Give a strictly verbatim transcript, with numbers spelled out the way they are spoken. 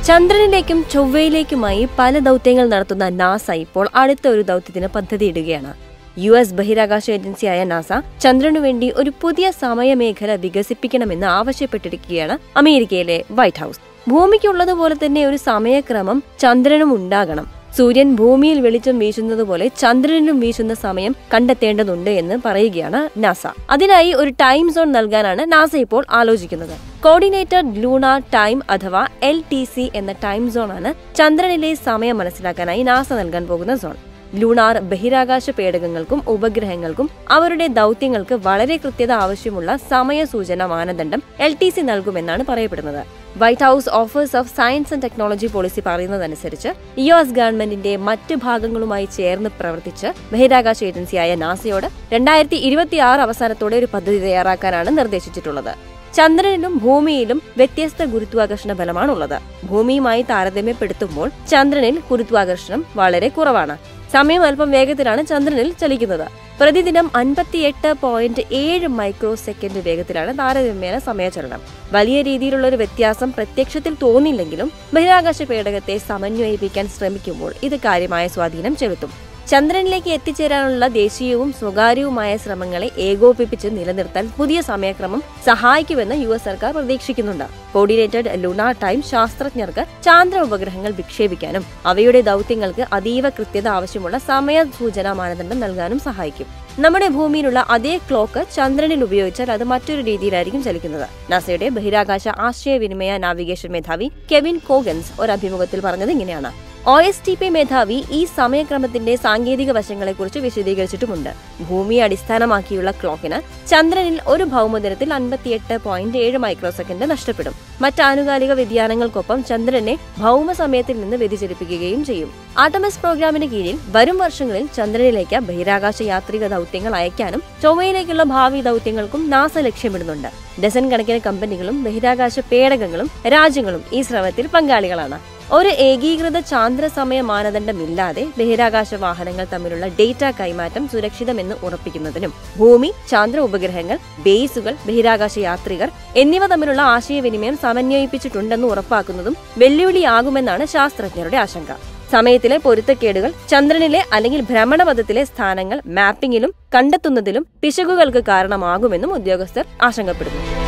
ചന്ദ്രനിലേക്കും ചൊവ്വയിലേക്കുമായി പല ദൗത്യങ്ങൾ നടത്തുന്ന നാസ ഇപ്പോൾ അടുത്ത ഒരു ദൗത്യത്തിന് പദ്ധതിയിടുകയാണ്. യു എസ് ബഹിരാകാശ ഏജൻസിയായ നാസ ചന്ദ്രനു വേണ്ടി ഒരു പുതിയ സമയമേഖല വികസിപ്പിക്കണമെന്ന് ആവശ്യപ്പെട്ടിരിക്കുകയാണ് അമേരിക്കയിലെ വൈറ്റ് ഹൌസ്. ഭൂമിക്കുള്ളതുപോലെ തന്നെ ഒരു സമയക്രമം ചന്ദ്രനും ഉണ്ടാകണം. സൂര്യൻ ഭൂമിയിൽ വെളിച്ചം വീശുന്നത് പോലെ ചന്ദ്രനിലും വീശുന്ന സമയം കണ്ടെത്തേണ്ടതുണ്ട് എന്ന് പറയുകയാണ് നാസ. അതിനായി ഒരു ടൈം സോൺ നൽകാനാണ് നാസ ഇപ്പോൾ ആലോചിക്കുന്നത്. കോർഡിനേറ്റഡ് ലൂണാർ ടൈം അഥവാ എൽ ടി സി എന്ന ടൈം സോണാണ് ചന്ദ്രനിലെ സമയം മനസ്സിലാക്കാനായി നാസ നൽകാൻ പോകുന്ന സോൺ. ലൂണാർ ബഹിരാകാശ പേടകങ്ങൾക്കും ഉപഗ്രഹങ്ങൾക്കും അവരുടെ ദൗത്യങ്ങൾക്ക് വളരെ കൃത്യത ആവശ്യമുള്ള സമയ സൂചന മാനദണ്ഡം എൽ ടി സി നൽകുമെന്നാണ് പറയപ്പെടുന്നത്. White House office of science and technology policy പറയുന്നതനുസരിച്ച് യു എസ് ഗവൺമെന്റിന്റെ മറ്റ് ഭാഗങ്ങളുമായി ചേർന്ന് പ്രവർത്തിച്ച് ബഹിരാകാശ ഏജൻസിയായ നാസയോട് രണ്ടായിരത്തി ഇരുപത്തി ആറ് അവസാനത്തോടെ ഒരു പദ്ധതി തയ്യാറാക്കാനാണ് നിർദ്ദേശിച്ചിട്ടുള്ളത്. ചന്ദ്രനിലും ഭൂമിയിലും വ്യത്യസ്ത ഗുരുത്വാകർഷണ ബലമാണുള്ളത്. ഭൂമിയുമായി താരതമ്യപ്പെടുത്തുമ്പോൾ ചന്ദ്രനിൽ ഗുരുത്വാകർഷണം വളരെ കുറവാണ്. സമയം അല്പം വേഗത്തിലാണ് ചന്ദ്രനിൽ ചലിക്കുന്നത്. പ്രതിദിനം അൻപത്തിയെട്ട് പോയിന്റ് ഏഴ് മൈക്രോ സെക്കൻഡ് വേഗത്തിലാണ് താരതമ്യേന സമയചലനം. വലിയ രീതിയിലുള്ള ഒരു വ്യത്യാസം പ്രത്യക്ഷത്തിൽ തോന്നില്ലെങ്കിലും ബഹിരാകാശ പേടകത്തെ സമന്വയിപ്പിക്കാൻ ശ്രമിക്കുമ്പോൾ ഇത് കാര്യമായ സ്വാധീനം ചെലുത്തും. ചന്ദ്രനിലേക്ക് എത്തിച്ചേരാനുള്ള ദേശീയവും സ്വകാര്യവുമായ ശ്രമങ്ങളെ ഏകോപിപ്പിച്ച് നിലനിർത്താൻ പുതിയ സമയക്രമം സഹായിക്കുമെന്ന് യു എസ് സർക്കാർ പ്രതീക്ഷിക്കുന്നുണ്ട്. കോർഡിനേറ്റഡ് ലൂണാർ ടൈം ശാസ്ത്രജ്ഞർക്ക് ചാന്ദ്ര ഉപഗ്രഹങ്ങൾ വിക്ഷേപിക്കാനും അവയുടെ ദൗത്യങ്ങൾക്ക് അതീവ കൃത്യത ആവശ്യമുള്ള സമയ സൂചനാ മാനദണ്ഡം നൽകാനും സഹായിക്കും. നമ്മുടെ ഭൂമിയിലുള്ള അതേ ക്ലോക്ക് ചന്ദ്രനിൽ ഉപയോഗിച്ചാൽ അത് മറ്റൊരു രീതിയിലായിരിക്കും ചലിക്കുന്നത്. നാസയുടെ ബഹിരാകാശ ആശയവിനിമയ നാവിഗേഷൻ മേധാവി കെവിൻ കോഗൻസ് ഒരു അഭിമുഖത്തിൽ പറഞ്ഞത് ഇങ്ങനെയാണ്: ഒ എസ് ടി പി മേധാവി ഈ സമയക്രമത്തിന്റെ സാങ്കേതിക വശങ്ങളെക്കുറിച്ച് വിശദീകരിച്ചിട്ടുമുണ്ട്. ഭൂമിയെ അടിസ്ഥാനമാക്കിയുള്ള ക്ലോക്കിന് ചന്ദ്രനിൽ ഒരു ഭൗമദിനത്തിൽ അൻപത്തിയെട്ട് പോയിന്റ് ഏഴ് മൈക്രോ സെക്കൻഡ് നഷ്ടപ്പെടും. മറ്റ് ആനുകാലിക വ്യതിയാനങ്ങൾക്കൊപ്പം ചന്ദ്രനെ ഭൗമ സമയത്തിൽ നിന്ന് വ്യതിചലിപ്പിക്കുകയും ചെയ്യും. ആർട്ടമിസ് പ്രോഗ്രാമിന് കീഴിൽ വരും വർഷങ്ങളിൽ ചന്ദ്രനിലേക്ക് ബഹിരാകാശ യാത്രിക ദൗത്യങ്ങൾ അയക്കാനും ചൊവ്വയിലേക്കുള്ള ഭാവി ദൗത്യങ്ങൾക്കും നാസ ലക്ഷ്യമിടുന്നുണ്ട്. ഡസൻ കണക്കിന് കമ്പനികളും ബഹിരാകാശ പേടകങ്ങളും രാജ്യങ്ങളും ഈ ശ്രമത്തിൽ പങ്കാളികളാണ്. ഒരു ഏകീകൃത ചാന്ദ്ര സമയ മാനദണ്ഡമില്ലാതെ ബഹിരാകാശ വാഹനങ്ങൾ തമ്മിലുള്ള ഡേറ്റ കൈമാറ്റം സുരക്ഷിതമെന്ന് ഉറപ്പിക്കുന്നതിനും ഭൂമി, ചാന്ദ്ര ഉപഗ്രഹങ്ങൾ, ബേസുകൾ, ബഹിരാകാശ യാത്രികർ എന്നിവ തമ്മിലുള്ള ആശയവിനിമയം സമന്വയിപ്പിച്ചിട്ടുണ്ടെന്ന് ഉറപ്പാക്കുന്നതും വെല്ലുവിളിയാകുമെന്നാണ് ശാസ്ത്രജ്ഞരുടെ ആശങ്ക. സമയത്തിലെ പൊരുത്തക്കേടുകൾ ചന്ദ്രനിലെ അല്ലെങ്കിൽ ഭ്രമണപഥത്തിലെ സ്ഥാനങ്ങൾ മാപ്പിംഗിലും കണ്ടെത്തുന്നതിലും പിശകുകൾക്ക് കാരണമാകുമെന്നും ഉദ്യോഗസ്ഥർ ആശങ്കപ്പെടുന്നു.